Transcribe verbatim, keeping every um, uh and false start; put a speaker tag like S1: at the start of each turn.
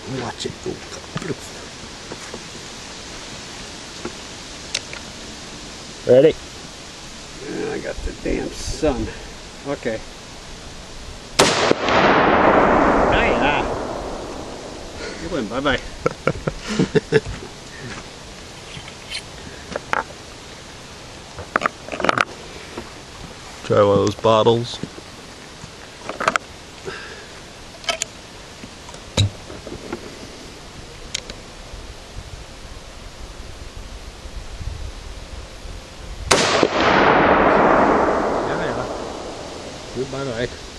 S1: Watch it go.
S2: Ready?
S1: I got the damn sun. Okay.
S2: Hiya. You win. Bye bye.
S3: Try one of those bottles.
S2: Yeah, yeah. Bye bye.